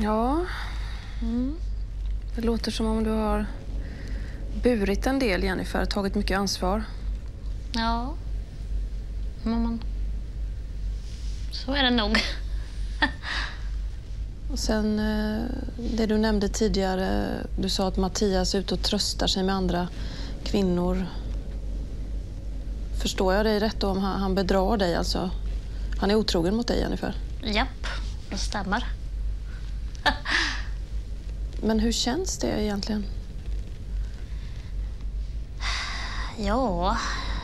Ja. Det låter som om du har burit en del, Jennifer, tagit mycket ansvar. Ja. Men så är det nog. Och sen det du nämnde tidigare, du sa att Mattias är ute och tröstar sig med andra kvinnor. Förstår jag dig rätt då om han bedrar dig alltså? Han är otrogen mot dig, Jennifer? Japp, det stämmer. Men hur känns det egentligen? Ja,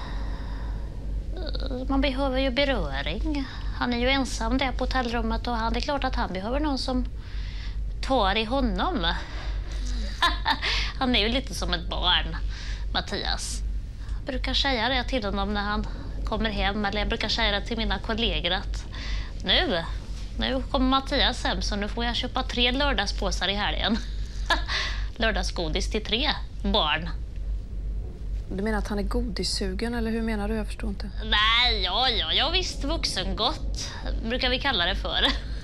man behöver ju beröring. Han är ju ensam där på hotellrummet och det är klart att han behöver någon som tar i honom. Han är ju lite som ett barn, Mattias. Jag brukar säga det till honom när han kommer hem, eller jag brukar säga det till mina kollegor att nu kommer Mattias hem så nu får jag köpa 3 lördagspåsar i helgen. Lördagsgodis till 3 barn. Du menar att han är godissugen, eller hur menar du? Jag förstår inte. Nej, jag visst vuxengott brukar vi kalla det för.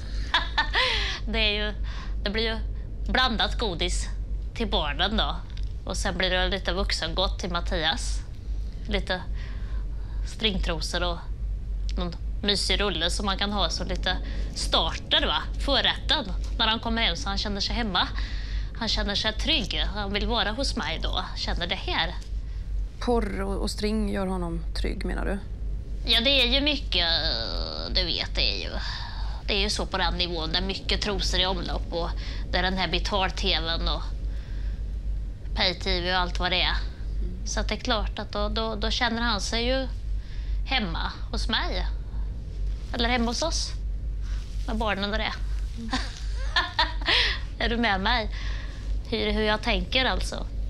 Det blir ju blandat godis till barnen då. Och sen blir det lite vuxengott till Mattias. Lite stringtrosor och någon mysig rulle som man kan ha som lite starter, va? Förrätten när han kommer hem så han känner sig hemma. Han känner sig trygg. Han vill vara hos mig då. Känner det här. Porr och string gör honom trygg, menar du? Ja, det är ju mycket, du vet, det är ju så på den nivån där mycket trosor i omlopp och det är den här betal-tvn och pay-tv och allt vad det är. Så att det är klart att då känner han sig ju hemma hos mig. Eller hemma hos oss. Med barnen och det. Är du med mig? Hur jag tänker alltså?